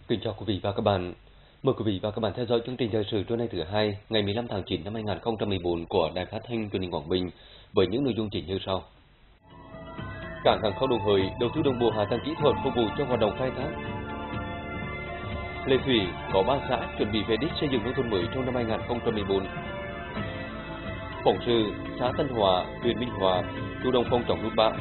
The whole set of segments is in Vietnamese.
Kính chào quý vị và các bạn. Mời quý vị và các bạn theo dõi chương trình thời sự trưa nay thứ hai, ngày 15 tháng 9 năm 2014 của Đài Phát thanh Truyền hình Quảng Bình với những nội dung chính như sau. Cảng hàng không Đồng Hới đầu tư đồng bộ hạ tầng kỹ thuật phục vụ cho hoạt động khai thác. Lệ Thủy có 3 xã chuẩn bị về đích xây dựng nông thôn mới trong năm 2014. Phụng Sự, xã Tân Hòa, huyện Minh Hòa chủ động phòng chống lụt bão.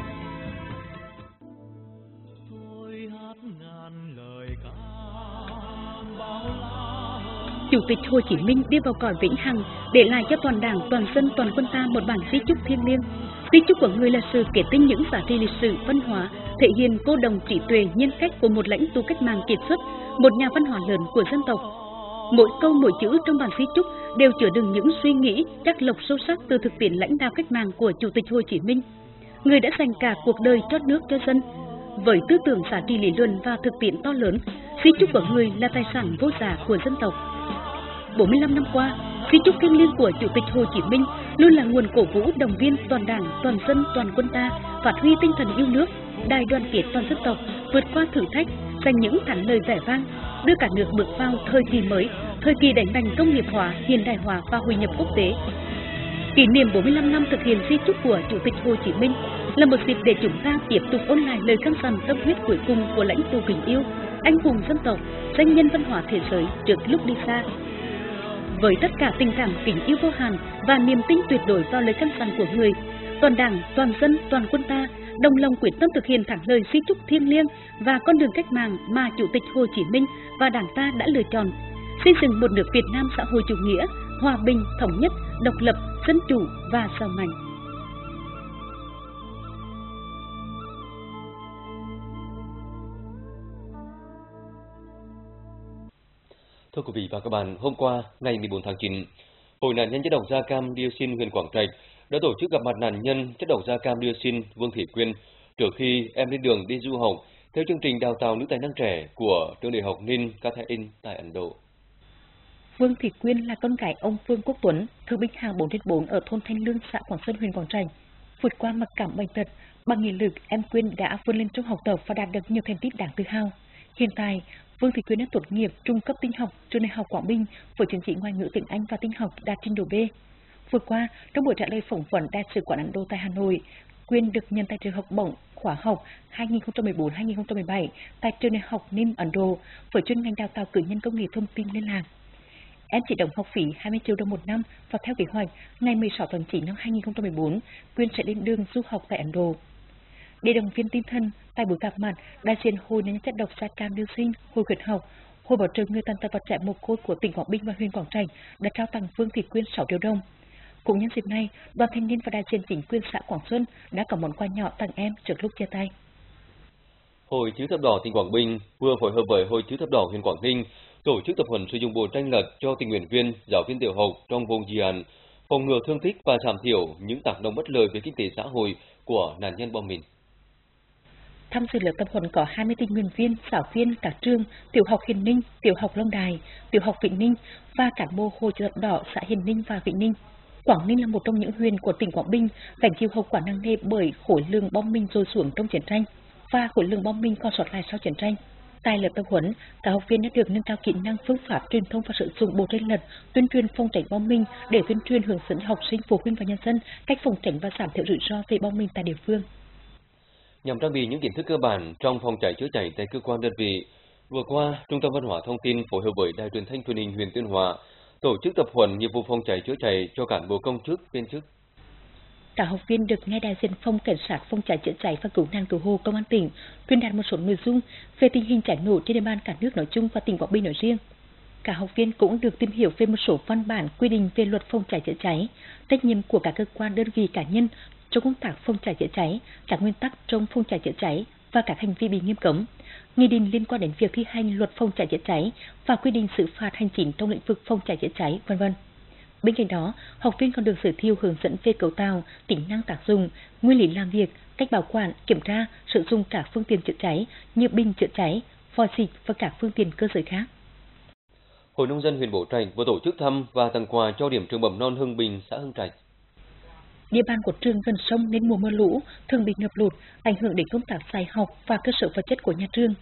Chủ tịch Hồ Chí Minh đi vào cõi vĩnh hằng, để lại cho toàn Đảng, toàn dân, toàn quân ta một bản di chúc thiêng liêng. Di chúc của người là sự kết tinh những giá trị lịch sử, văn hóa, thể hiện cô đồng trí tuệ, nhân cách của một lãnh tụ cách mạng kiệt xuất, một nhà văn hóa lớn của dân tộc. Mỗi câu mỗi chữ trong bản di chúc đều chứa đựng những suy nghĩ, chắc lọc sâu sắc từ thực tiễn lãnh đạo cách mạng của Chủ tịch Hồ Chí Minh, người đã dành cả cuộc đời cho nước cho dân. Với tư tưởng giá trị lý luận và thực tiễn to lớn, di chúc của người là tài sản vô giá của dân tộc. 45 năm qua, di chúc thiêng liêng của Chủ tịch Hồ Chí Minh luôn là nguồn cổ vũ động viên toàn Đảng, toàn dân, toàn quân ta phát huy tinh thần yêu nước, đại đoàn kết toàn dân tộc, vượt qua thử thách, giành những thắng lợi vẻ vang, đưa cả nước bước vào thời kỳ mới, thời kỳ đẩy mạnh công nghiệp hóa, hiện đại hóa và hội nhập quốc tế. Kỷ niệm 45 năm thực hiện di chúc của Chủ tịch Hồ Chí Minh là một dịp để chúng ta tiếp tục ôn lại lời căn dặn tâm huyết cuối cùng của lãnh tụ kính yêu, anh hùng dân tộc, danh nhân văn hóa thế giới trước lúc đi xa. Với tất cả tình cảm kính yêu vô hạn và niềm tin tuyệt đối vào lời căn dặn của người, toàn Đảng, toàn dân, toàn quân ta đồng lòng quyết tâm thực hiện thắng lợi di chúc thiêng liêng và con đường cách mạng mà Chủ tịch Hồ Chí Minh và Đảng ta đã lựa chọn, xây dựng một nước Việt Nam xã hội chủ nghĩa, hòa bình, thống nhất, độc lập, dân chủ và giàu mạnh. Thưa quý vị và các bạn, hôm qua, ngày 14 tháng 9, Hội nạn nhân chất độc da cam dioxin huyện Quảng Trạch đã tổ chức gặp mặt nạn nhân chất độc da cam dioxin Vương Thị Quyên trước khi em lên đường đi du học theo chương trình đào tạo nữ tài năng trẻ của trường đại học Nin Catherine tại Ấn Độ. Vương Thị Quyên là con gái ông Vương Quốc Tuấn, thương binh hạng 4/4 ở thôn Thanh Lương, xã Quảng Sơn, huyện Quảng Trạch. Vượt qua mặc cảm bệnh tật, bằng nghị lực, em Quyên đã vươn lên trong học tập và đạt được nhiều thành tích đáng tự hào. Hiện tại, Vương Thị Quyên đã tốt nghiệp trung cấp tin học trường đại học Quảng Bình với chứng chỉ ngoại ngữ tiếng Anh và tin học đạt trình độ B. Vừa qua, trong buổi trả lời phỏng vấn Đại sứ quán Ấn Độ tại Hà Nội, Quyên được nhận tài trợ học bổng khóa học 2014-2017 tại trường đại học Nin Ấn Độ với chuyên ngành đào tạo cử nhân công nghệ thông tin liên lạc. Em chỉ đóng học phí 20 triệu đồng một năm và theo kế hoạch, ngày 16 tháng 9 năm 2014, Quyên sẽ lên đường du học tại Ấn Độ. Để động viên tinh thần, tại buổi gặp mặt, đại diện Hội nạn nhân chất độc da cam dioxin, Hội khuyến học, Hội bảo trợ người tàn tật và trẻ mồ côi của tỉnh Quảng Bình và huyện Quảng Trạch đã trao tặng Vương Thị Quyên 6 triệu đồng. Cũng nhân dịp này, đoàn thanh niên và đại diện chính quyền xã Quảng Xuân đã có món quà nhỏ tặng em trước lúc chia tay. Hội Chữ thập đỏ tỉnh Quảng Bình vừa phối hợp với Hội Chữ thập đỏ huyện Quảng Ninh tổ chức tập huấn sử dụng bộ tranh lật cho tình nguyện viên, giáo viên tiểu học trong vùng dự án phòng ngừa thương tích và giảm thiểu những tác động bất lợi về kinh tế xã hội của nạn nhân bom mìn. Tham dự lớp tập huấn có 20 tình nguyện viên, giáo viên các trường tiểu học Hiền Ninh, tiểu học Long Đài, tiểu học Vĩnh Ninh và cán bộ Hội Chữ thập đỏ xã Hiền Ninh và Vĩnh Ninh. Quảng Ninh là một trong những huyện của tỉnh Quảng Bình gánh chịu hậu quả nặng nề bởi khối lượng bom mìn rơi xuống trong chiến tranh và khối lượng bom mìn còn sót lại sau chiến tranh. Tại lớp tập huấn, các học viên đã được nâng cao kỹ năng phương pháp truyền thông và sử dụng bộ tranh lật, tuyên truyền phòng tránh bom mìn để tuyên truyền hướng dẫn học sinh, phụ huynh và nhân dân cách phòng tránh và giảm thiểu rủi ro về bom mìn tại địa phương. Nhằm trang bị những kiến thức cơ bản trong phòng cháy chữa cháy tại cơ quan đơn vị, vừa qua, Trung tâm Văn hóa Thông tin phối hợp với Đài Truyền thanh Truyền hình huyện Tuyên Hóa tổ chức tập huấn nghiệp vụ phòng cháy chữa cháy cho cán bộ công chức, viên chức. Các học viên được nghe đại diện phòng cảnh sát phòng cháy chữa cháy và cứu nạn cứu hộ công an tỉnh truyền đạt một số nội dung về tình hình cháy nổ trên địa bàn cả nước nói chung và tỉnh Quảng Bình nói riêng. Các học viên cũng được tìm hiểu về một số văn bản quy định về luật phòng cháy chữa cháy, trách nhiệm của các cơ quan đơn vị cá nhân trong công tác phòng cháy chữa cháy, các nguyên tắc trong phòng cháy chữa cháy và các hành vi bị nghiêm cấm, nghị định liên quan đến việc thi hành luật phòng cháy chữa cháy và quy định xử phạt hành chính trong lĩnh vực phòng cháy chữa cháy, v.v. Bên cạnh đó, học viên còn được giới thiệu hướng dẫn về cấu tạo, tính năng tác dụng, nguyên lý làm việc, cách bảo quản, kiểm tra, sử dụng các phương tiện chữa cháy như bình chữa cháy, vòi xịt và các phương tiện cơ giới khác. Hội nông dân huyện Bố Trạch vừa tổ chức thăm và tặng quà cho điểm trường mầm non Hưng Bình, xã Hưng Trạch. Địa bàn của trường gần sông nên mùa mưa lũ thường bị ngập lụt, ảnh hưởng đến công tác dạy học và cơ sở vật chất của nhà trường.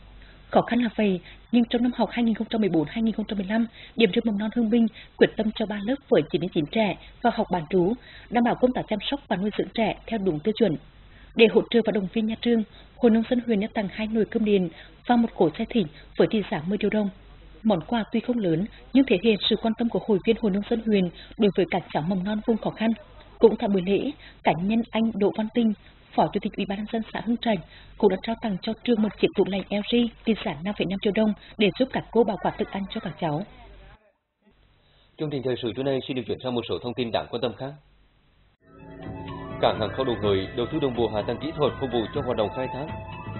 Khó khăn là vậy, nhưng trong năm học 2014-2015, điểm trường mầm non Hương Vinh quyết tâm cho 3 lớp với 99 trẻ vào học bán trú, đảm bảo công tác chăm sóc và nuôi dưỡng trẻ theo đúng tiêu chuẩn. Để hỗ trợ và động viên nhà trường, Hội Nông dân huyện đã tặng 2 nồi cơm điện và một cỗ xe thịnh với trị giá 10 triệu đồng. Món quà tuy không lớn nhưng thể hiện sự quan tâm của hội viên Hội Nông dân huyện đối với các cháu mầm non vùng khó khăn. Cũng tại buổi lễ, cá nhân anh Đỗ Văn Tinh, Phó Chủ tịch Ủy ban nhân dân xã Hưng Trạch cũng đã trao tặng cho trường một chiếc tủ lạnh LG trị giá 5,5 triệu đồng để giúp các cô bảo quản thức ăn cho các cháu. Chương trình thời sự trưa nay xin được chuyển sang một số thông tin đáng quan tâm khác. Cảng hàng không Đồng Hới đầu tư đồng bộ hạ tầng kỹ thuật phục vụ cho hoạt động khai thác.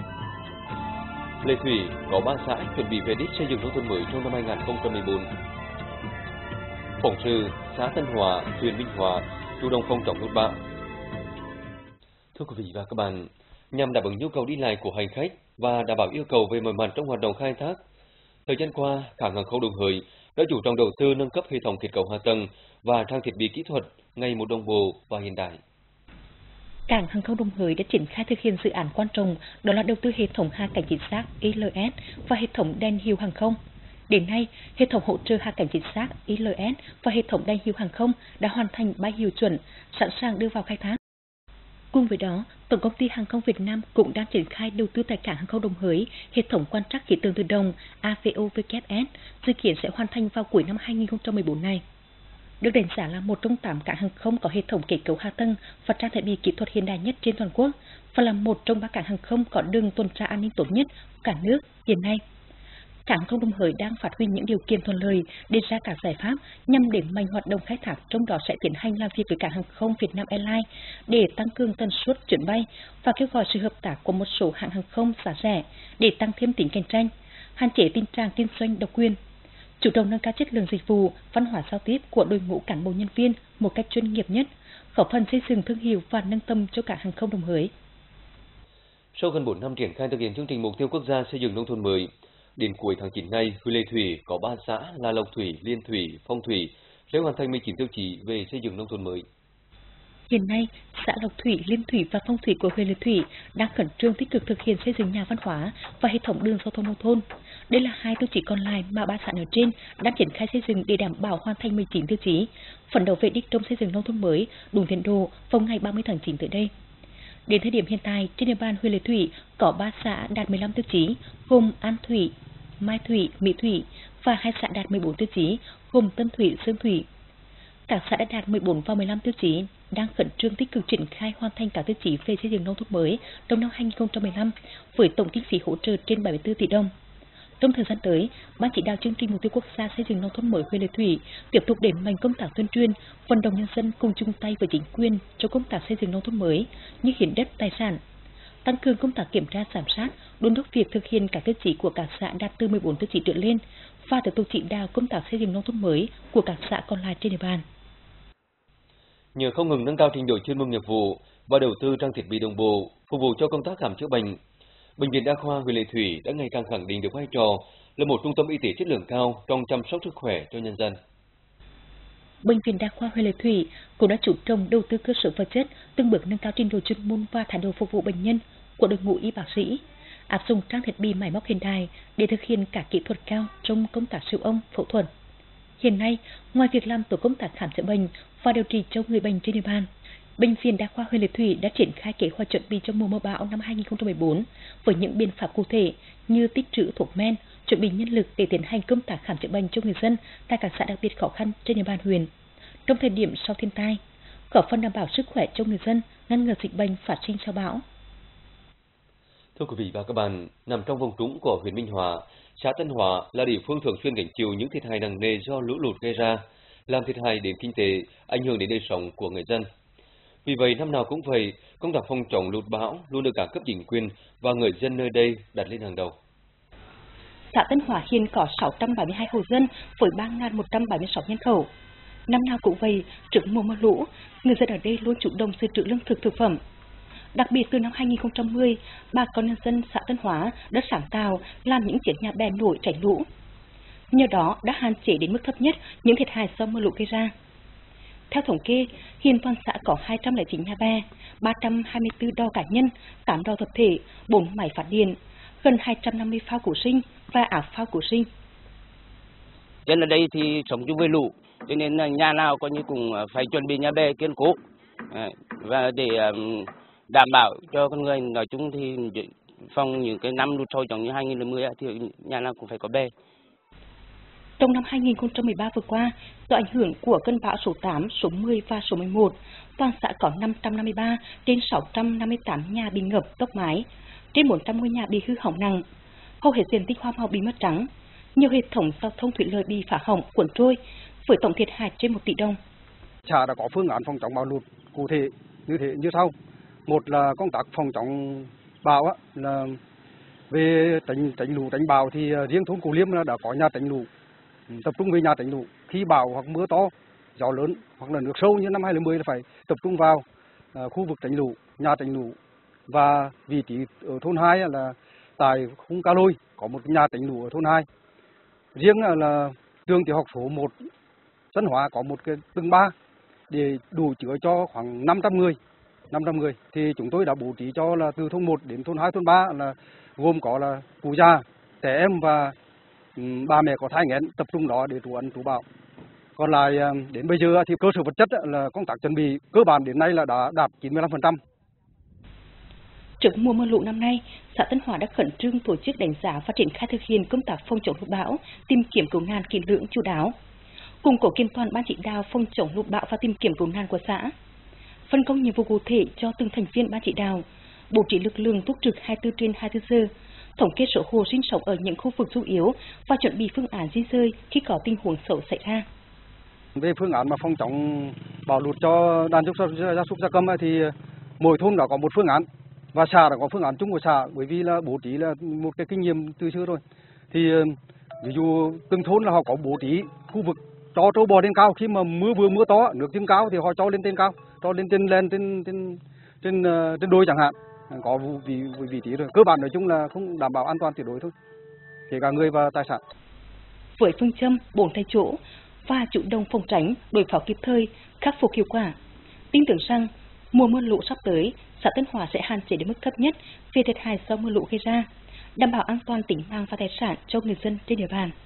Lệ Thủy có 3 xã chuẩn bị về đích xây dựng nông thôn mới trong năm 2014. Phóng sự xã Tân Hòa, huyện Minh Hòa chủ động phòng chống lụt bão. Thưa quý vị và các bạn, nhằm đáp ứng nhu cầu đi lại của hành khách và đảm bảo yêu cầu về mọi mặt trong hoạt động khai thác, thời gian qua, cảng hàng không Đồng Hới đã chủ động đầu tư nâng cấp hệ thống kết cấu hạ tầng và trang thiết bị kỹ thuật ngày một đồng bộ và hiện đại. Cảng hàng không Đồng Hới đã triển khai thực hiện dự án quan trọng, đó là đầu tư hệ thống hạ cánh chính xác ILS và hệ thống đèn hiệu hàng không. Đến nay, hệ thống hỗ trợ hạ cánh chính xác ILS và hệ thống đèn hiệu hàng không đã hoàn thành 3 hiệu chuẩn, sẵn sàng đưa vào khai thác. Cùng với đó, Tổng công ty Hàng không Việt Nam cũng đang triển khai đầu tư tại cảng hàng không Đồng Hới hệ thống quan trắc khí tượng tự động AVOVKS, dự kiến sẽ hoàn thành vào cuối năm 2014 này. Được đánh giá là một trong 8 cảng hàng không có hệ thống kết cấu hạ tầng và trang thiết bị kỹ thuật hiện đại nhất trên toàn quốc, và là một trong 3 cảng hàng không có đường tuần tra an ninh tốt nhất cả nước hiện nay. Cảng hàng không Đồng Hới đang phát huy những điều kiện thuận lợi, đề ra các giải pháp nhằm đẩy mạnh hoạt động khai thác, trong đó sẽ tiến hành làm việc với cảng hàng không Vietnam Airlines để tăng cường tần suất chuyến bay và kêu gọi sự hợp tác của một số hãng hàng không giá rẻ để tăng thêm tính cạnh tranh, hạn chế tình trạng kinh doanh độc quyền, chủ động nâng cao chất lượng dịch vụ, văn hóa giao tiếp của đội ngũ cán bộ nhân viên một cách chuyên nghiệp nhất, góp phần xây dựng thương hiệu và nâng tầm cho cảng hàng không Đồng Hới. Sau gần 4 năm triển khai thực hiện chương trình mục tiêu quốc gia xây dựng nông thôn mới, đến cuối tháng 9 nay, huyện Lệ Thủy có 3 xã là Lộc Thủy, Liên Thủy, Phong Thủy sẽ hoàn thành 19 tiêu chí về xây dựng nông thôn mới. Hiện nay, xã Lộc Thủy, Liên Thủy và Phong Thủy của huyện Lệ Thủy đang khẩn trương tích cực thực hiện xây dựng nhà văn hóa và hệ thống đường giao thông nông thôn. Đây là 2 tiêu chí còn lại mà 3 xã ở trên đang triển khai xây dựng để đảm bảo hoàn thành 19 tiêu chí, phấn đấu về đích trong xây dựng nông thôn mới đúng tiến độ vào ngày 30 tháng 9 tới đây. Đến thời điểm hiện tại, trên địa bàn huyện Lệ Thủy có 3 xã đạt 15 tiêu chí, gồm An Thủy, Mai Thủy, Mỹ Thủy và 2 xã đạt 14 tiêu chí, gồm Tân Thủy, Sơn Thủy. Các xã đã đạt 14 và 15 tiêu chí đang khẩn trương tích cực triển khai hoàn thành các tiêu chí về xây dựng nông thôn mới trong năm 2015 với tổng kinh phí hỗ trợ trên 74 tỷ đồng. Trong thời gian tới, Ban chỉ đạo chương trình mục tiêu quốc gia xây dựng nông thôn mới huyện Lệ Thủy tiếp tục đẩy mạnh công tác tuyên truyền, vận động nhân dân cùng chung tay với chính quyền trong công tác xây dựng nông thôn mới như hiến đất tài sản, tăng cường công tác kiểm tra giám sát, đôn đốc việc thực hiện các tiêu chí của các xã đạt từ 14 tiêu chí trở lên và tiếp tục chỉ đạo công tác xây dựng nông thôn mới của các xã còn lại trên địa bàn. Nhờ không ngừng nâng cao trình độ chuyên môn nghiệp vụ và đầu tư trang thiết bị đồng bộ phục vụ cho công tác khám chữa bệnh, Bệnh viện Đa khoa huyện Lệ Thủy đã ngày càng khẳng định được vai trò là một trung tâm y tế chất lượng cao trong chăm sóc sức khỏe cho nhân dân. Bệnh viện Đa khoa huyện Lệ Thủy cũng đã chủ động đầu tư cơ sở vật chất, từng bước nâng cao trình độ chuyên môn và thái độ phục vụ bệnh nhân của đội ngũ y bác sĩ, áp dụng trang thiết bị máy móc hiện đại để thực hiện các kỹ thuật cao trong công tác siêu âm, phẫu thuật. Hiện nay, ngoài việc làm tổ công tác khám chữa bệnh và điều trị cho người bệnh trên địa bàn, Bệnh viện Đa khoa huyện Lệ Thủy đã triển khai kế hoạch chuẩn bị cho mùa mưa bão năm 2014 với những biện pháp cụ thể như tích trữ thuốc men, chuẩn bị nhân lực để tiến hành công tác khám chữa bệnh cho người dân tại các xã đặc biệt khó khăn trên địa bàn huyện. Trong thời điểm sau thiên tai, góp phần đảm bảo sức khỏe cho người dân, ngăn ngừa dịch bệnh phát sinh sau bão. Thưa quý vị và các bạn, nằm trong vùng trũng của huyện Minh Hòa, xã Tân Hòa là địa phương thường xuyên gánh chịu những thiệt hại nặng nề do lũ lụt gây ra, làm thiệt hại đến kinh tế, ảnh hưởng đến đời sống của người dân. Vì vậy, năm nào cũng vậy, công tác phòng chống lụt bão luôn được các cấp chính quyền và người dân nơi đây đặt lên hàng đầu. Xã Tân Hòa hiện có 672 hộ dân với 3.176 nhân khẩu. Năm nào cũng vậy, trước mùa mưa lũ, người dân ở đây luôn chủ động dự trữ lương thực thực phẩm. Đặc biệt từ năm 2010, bà con nhân dân xã Tân Hòa đã sáng tạo làm những chiếc nhà bè nổi tránh lũ. Nhờ đó đã hạn chế đến mức thấp nhất những thiệt hại do mưa lũ gây ra. Theo thống kê, hiện toàn xã có 209 nhà bè, 324 đò cá nhân, 8 đò tập thể, 4 máy phát điện, gần 250 phao cứu sinh và áo phao cứu sinh. Dân ở đây thì sống chung với lũ, cho nên là nhà nào coi như cũng phải chuẩn bị nhà bè kiên cố, và để đảm bảo cho con người. Nói chung thì phòng những cái năm lụt sâu giống như 2010 thì nhà nào cũng phải có bè. Trong năm 2013 vừa qua, do ảnh hưởng của cơn bão số 8, số 10 và số 11, toàn xã có 553 trên 658 nhà bị ngập tốc mái, trên 400 ngôi nhà bị hư hỏng nặng, hầu hết diện tích hoa màu bị mất trắng, nhiều hệ thống giao thông thủy lợi bị phá hỏng, cuốn trôi, với tổng thiệt hại trên 1 tỷ đồng. Xã đã có phương án phòng chống bão lụt cụ thể như sau. Một là công tác phòng chống bão là về tránh lũ tránh bão thì riêng thôn Cổ Liêm là đã có nhà tránh lũ, tập trung về nhà tránh lũ. Khi bão hoặc mưa to, gió lớn hoặc là nước sâu như năm 2010 là phải tập trung vào khu vực tránh lũ, nhà tránh lũ. Và vị trí ở thôn 2 là tại khung Ca Lôi có một nhà tránh lũ ở thôn 2. Riêng là trường tiểu học số 1 Dân Hóa có một cái tầng 3 để đủ chứa cho khoảng 500 người. Thì chúng tôi đã bố trí cho là từ thôn 1 đến thôn 2, thôn 3 là gồm có là cụ già, trẻ em và bà mẹ có thai nghén tập trung đó để trú ẩn trú bão. Còn lại đến bây giờ thì cơ sở vật chất là công tác chuẩn bị cơ bản đến nay là đã đạt 95%. Trước mùa mưa lũ năm nay, xã Tân Hòa đã khẩn trương tổ chức đánh giá và triển khai thực hiện công tác phòng chống lụt bão, tìm kiếm cứu nạn kỹ lưỡng chu đáo, củng cố kiện toàn ban chỉ đạo phòng chống lụt bão và tìm kiếm cứu nạn của xã, phân công nhiệm vụ cụ thể cho từng thành viên ban chỉ đạo, bố trí lực lượng túc trực 24 trên 24 giờ, thống kê số hộ sinh sống ở những khu vực xung yếu và chuẩn bị phương án di dời khi có tình huống xấu xảy ra. Về phương án mà phòng chống bão lụt cho đàn gia súc gia cầm thì mỗi thôn đã có một phương án và xã đã có phương án chung của xã, bởi vì là bố trí là một cái kinh nghiệm từ xưa rồi. Thì ví dụ từng thôn là họ có bố trí khu vực cho trâu bò lên cao, khi mà mưa to, nước dâng cao thì họ cho lên trên cao, cho lên trên đồi chẳng hạn, có vị trí rồi. Cơ bản nói chung là không đảm bảo an toàn tuyệt đối thôi, kể cả người và tài sản. Với phương châm 4 tại chỗ và chủ động phòng tránh, đối phó kịp thời, khắc phục hiệu quả, tin tưởng rằng mùa mưa lũ sắp tới, xã Tân Hòa sẽ hạn chế đến mức thấp nhất về thiệt hại do mưa lũ gây ra, đảm bảo an toàn tính mạng và tài sản cho người dân trên địa bàn.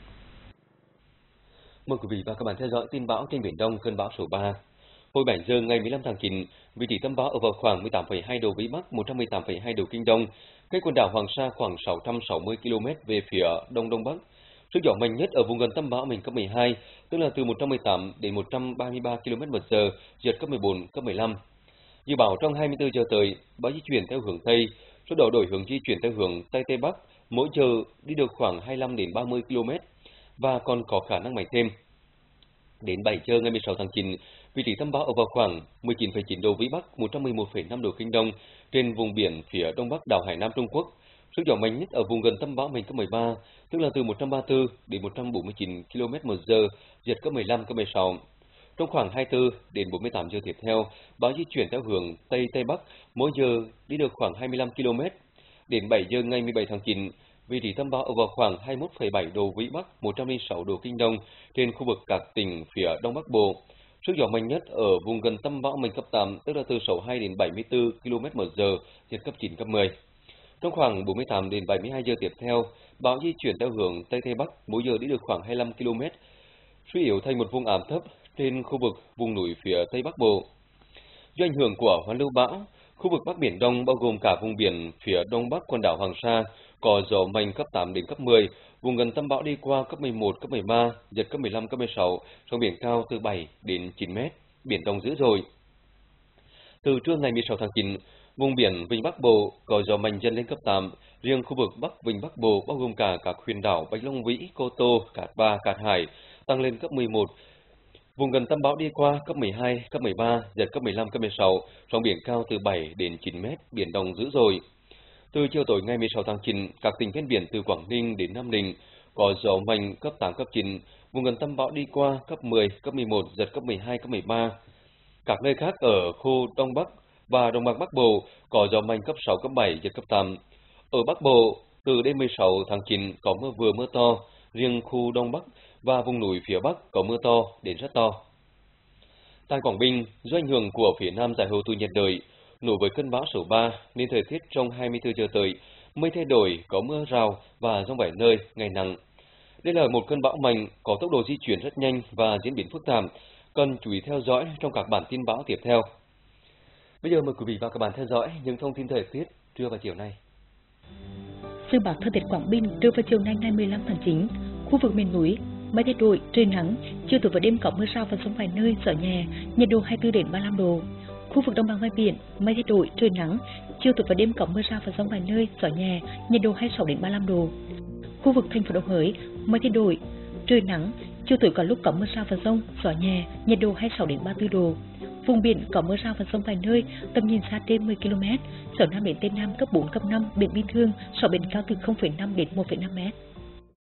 Mời quý vị và các bạn theo dõi tin bão trên Biển Đông, cơn bão số 3. Hồi 7 giờ ngày 15 tháng 9, vị trí tâm bão ở vào khoảng 18,2 độ Vĩ Bắc, 118,2 độ Kinh Đông, cách quần đảo Hoàng Sa khoảng 660 km về phía đông đông bắc. Sức gió mạnh nhất ở vùng gần tâm bão mạnh cấp 12, tức là từ 118 đến 133 km/h, giật cấp 14, cấp 15. Dự báo trong 24 giờ tới, bão di chuyển theo hướng Tây, sau đó đổi hướng di chuyển theo hướng Tây Tây Bắc, mỗi giờ đi được khoảng 25 đến 30 km và còn có khả năng mạnh thêm. Đến 7 giờ ngày 16 tháng 9, vị trí tâm bão ở vào khoảng 19,9 độ Vĩ Bắc, 111,5 độ Kinh Đông trên vùng biển phía đông bắc đảo Hải Nam Trung Quốc. Sức gió mạnh nhất ở vùng gần tâm bão mạnh cấp 13, tức là từ 134 đến 149 km/h, giật cấp 15, cấp 16. Trong khoảng 24 đến 48 giờ tiếp theo, bão di chuyển theo hướng Tây Tây Bắc, mỗi giờ đi được khoảng 25 km. Đến 7 giờ ngày 17 tháng 9, vị trí tâm bão ở vào khoảng 21,7 độ Vĩ Bắc, 106 độ Kinh Đông trên khu vực các tỉnh phía Đông Bắc Bộ. Sức gió mạnh nhất ở vùng gần tâm bão mạnh cấp 8, tức là từ 62 đến 74 km/h, giật cấp 9, cấp 10. Trong khoảng 48 đến 72 giờ tiếp theo, bão di chuyển theo hướng Tây Tây Bắc, mỗi giờ đi được khoảng 25 km, suy yếu thành một vùng áp thấp trên khu vực vùng núi phía Tây Bắc Bộ. Do ảnh hưởng của hoàn lưu bão, khu vực Bắc Biển Đông bao gồm cả vùng biển phía đông bắc quần đảo Hoàng Sa có gió mạnh cấp 8 đến cấp 10, vùng gần tâm bão đi qua cấp 11, cấp 13, giật cấp 15, cấp 16, sóng biển cao từ 7 đến 9 mét, biển động dữ dội. Từ trưa ngày 16 tháng 9, vùng biển Vịnh Bắc Bộ có gió mạnh dần lên cấp 8, riêng khu vực Bắc Vịnh Bắc Bộ bao gồm cả các huyện đảo Bạch Long Vĩ, Cô Tô, Cát Bà, Cát Hải tăng lên cấp 11. Vùng gần tâm bão đi qua cấp 12, cấp 13, giật cấp 15, cấp 16, sóng biển cao từ 7 đến 9 mét, biển động dữ dội. Từ chiều tối ngày 16 tháng 9, các tỉnh ven biển từ Quảng Ninh đến Nam Định có gió mạnh cấp 8, cấp 9, vùng gần tâm bão đi qua cấp 10, cấp 11, giật cấp 12, cấp 13. Các nơi khác ở khu Đông Bắc và Đông Bắc Bắc Bộ có gió mạnh cấp 6, cấp 7, giật cấp 8. Ở Bắc Bộ, từ đêm 16 tháng 9 có mưa vừa mưa to, riêng khu Đông Bắc và vùng núi phía Bắc có mưa to đến rất to. Tại Quảng Bình, do ảnh hưởng của phía Nam giải hội tụ nhiệt đới, nối với cơn bão số 3 nên thời tiết trong 24 giờ tới mây thay đổi, có mưa rào và dông vài nơi, ngày nắng. Đây là một cơn bão mạnh có tốc độ di chuyển rất nhanh và diễn biến phức tạp, cần chú ý theo dõi trong các bản tin bão tiếp theo. Bây giờ mời quý vị và các bạn theo dõi những thông tin thời tiết trưa và chiều nay. Dự báo thời tiết Quảng Bình trưa và chiều nay ngày 15 tháng 9, khu vực miền núi mây thay đổi, trời nắng, chiều tối và đêm có mưa rào và dông vài nơi, gió nhẹ, nhiệt độ 24 đến 35 độ. Khu vực đồng bằng ven biển mây thay đổi, trời nắng, chiều tối và đêm có mưa rào và dông vài nơi, gió nhẹ, nhiệt độ 26 đến 35 độ. Khu vực thành phố Đồng Hới mây thay đổi, trời nắng, chiều tối có lúc có mưa rào và dông, gió nhẹ, nhiệt độ 26 đến 34 độ. Vùng biển có mưa rào và dông vài nơi, tầm nhìn xa trên 10 km, gió Nam đến Tây Nam cấp 4, cấp 5, biển bình thường, sóng biển cao từ 0,5 đến 1,5 m.